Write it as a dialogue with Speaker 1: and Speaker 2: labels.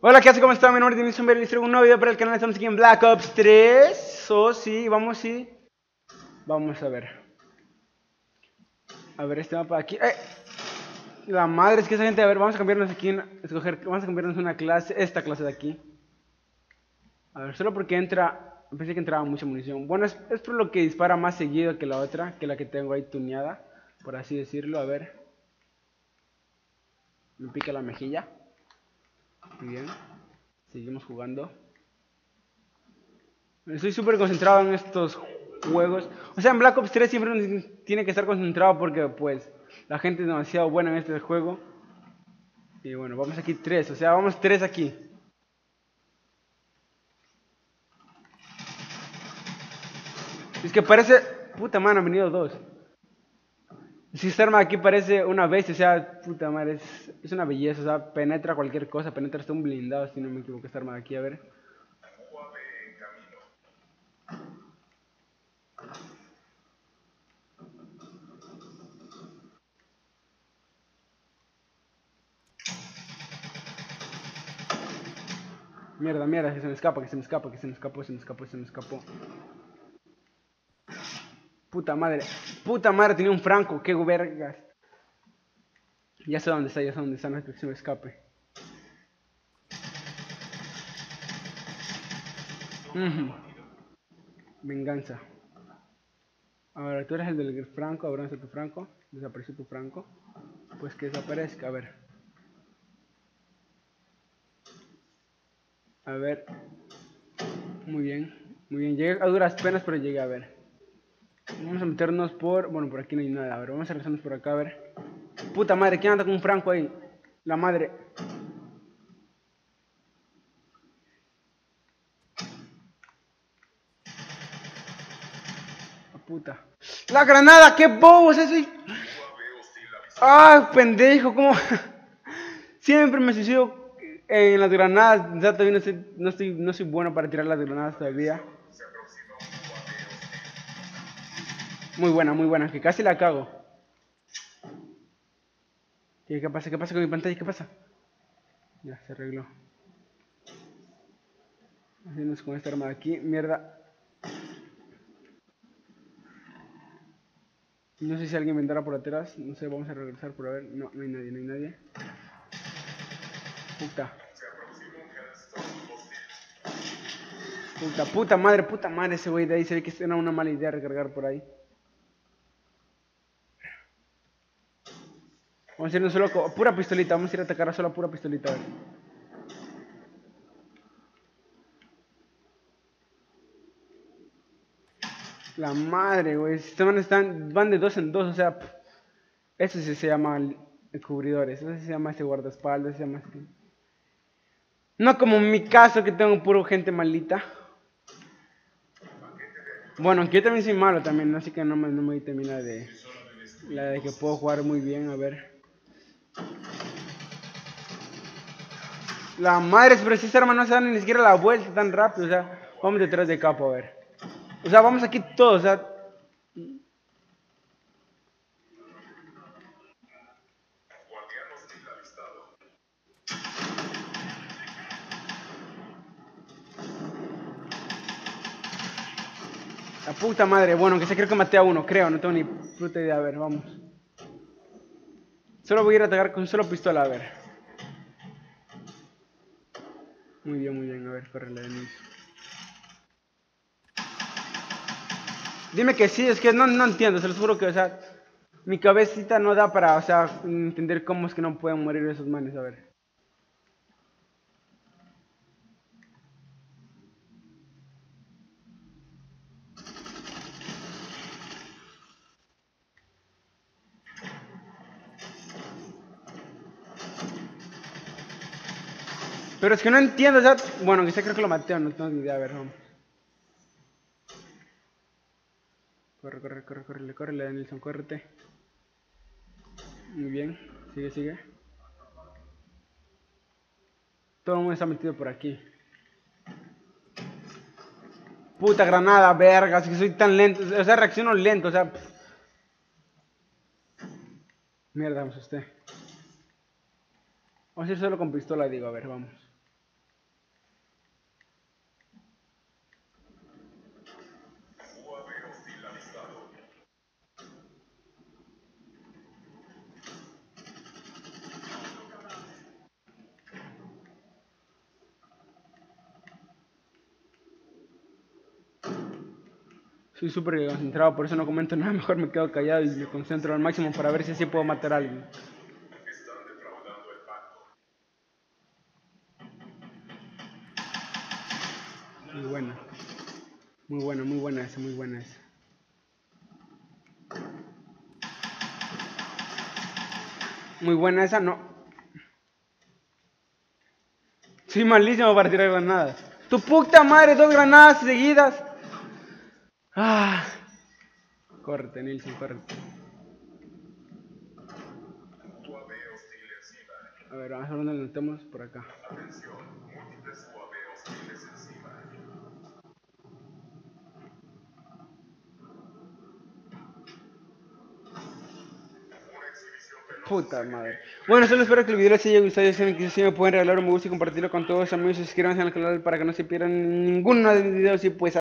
Speaker 1: Hola, ¿qué hace? ¿Cómo está? Mi nombre es Denis Zumber y les traigo un nuevo video para el canal. Estamos aquí en Black Ops 3. Sí, vamos a ver. A ver este mapa aquí. La madre, es que esa gente, a ver, vamos a cambiarnos aquí, vamos a cambiarnos una clase, esta clase de aquí. A ver, solo porque pensé que entraba mucha munición. Bueno, es por lo que dispara más seguido que la otra, que la que tengo ahí tuneada, por así decirlo. A ver. Me pica la mejilla. Muy bien. Seguimos jugando. Estoy súper concentrado en estos juegos. O sea, en Black Ops 3 siempre uno tiene que estar concentrado porque pues la gente es demasiado buena en este juego. Y bueno, vamos aquí 3, o sea, vamos 3 aquí. Es que parece... Puta mano, han venido 2. Si esta arma aquí parece una bestia, o sea, puta madre, es una belleza, o sea, penetra cualquier cosa, penetra hasta un blindado, si no me equivoco, esta arma de aquí, a ver. Mierda, mierda, que se me escapa, que se me escapa, que se me escapó, se me escapó, se me escapó. Puta madre, tenía un franco, qué vergas. Ya sé dónde está, ya sé dónde está, no es que se me escape. Venganza. Ahora, tú eres el del franco, ahora tu franco. Desapareció tu franco. Pues que desaparezca, a ver. A ver. Muy bien, muy bien. Llegué a duras penas, pero llegué a ver. Vamos a meternos por... Bueno, por aquí no hay nada. A ver, vamos a regresarnos por acá, a ver. Puta madre, ¿quién anda con un franco ahí? La madre. La puta. ¡La granada! ¡Qué bobos! Eso... ¡Ah, pendejo! ¿Cómo? Siempre me suicido en las granadas. O sea, todavía no soy bueno para tirar las granadas todavía. Muy buena, que casi la cago. ¿Qué pasa? ¿Qué pasa con mi pantalla? ¿Qué pasa? Ya, se arregló. Haciéndonos con esta arma de aquí. Mierda. No sé si alguien vendrá por atrás. No sé, vamos a regresar por a ver. No, no hay nadie, no hay nadie. Puta. Puta madre ese güey de ahí. Se ve que era una mala idea recargar por ahí. Vamos a irnos solo con pura pistolita. Vamos a ir a atacar a solo pura pistolita. A ver. La madre, güey. Estos manes van de 2 en 2. O sea, eso sí se llama cubridores. Eso sí se llama ese guardaespaldas. Se llama así. No como en mi caso que tengo puro gente malita. Bueno, aunque yo también soy malo también, así que no me termina de... La de que puedo jugar muy bien, a ver. La madre, pero si esta arma no se da ni siquiera la vuelta tan rápido, o sea, vamos detrás de capo, a ver. O sea, vamos aquí todos, o sea... La puta madre, bueno, que se creo que maté a uno, creo, no tengo ni puta idea, a ver, vamos. Solo voy a ir a atacar con solo pistola, a ver. Muy bien, a ver, córrele, Denis. Dime que sí, es que no entiendo, se los juro que, o sea, mi cabecita no da para, o sea, entender cómo es que no pueden morir esos manes, a ver. Pero es que no entiendo, o sea, bueno, que sé creo que lo maté, no tengo ni idea, a ver, vamos. Córrele, Nilsson, córrete. Muy bien, sigue. Todo el mundo está metido por aquí. Puta granada, vergas, que soy tan lento, o sea, reacciono lento, o sea... Mierda, me asusté. Vamos a ir solo con pistola, digo, a ver, vamos. Soy súper concentrado, por eso no comento nada. Mejor me quedo callado y me concentro al máximo para ver si así puedo matar a alguien. Muy buena. Muy buena esa, muy buena esa. Muy buena esa, no. Soy malísimo para tirar granadas. ¡Tu puta madre! 2 granadas seguidas. Ah. Córrete, Nilsson, córrete. A ver, vamos a ver dónde nos metemos por acá. Puta madre. Bueno, solo espero que el video les haya gustado. Ya saben que si me pueden regalar un me gusta y compartirlo con todos los amigos. Suscríbanse al canal para que no se pierdan ninguno de mis videos. Y pues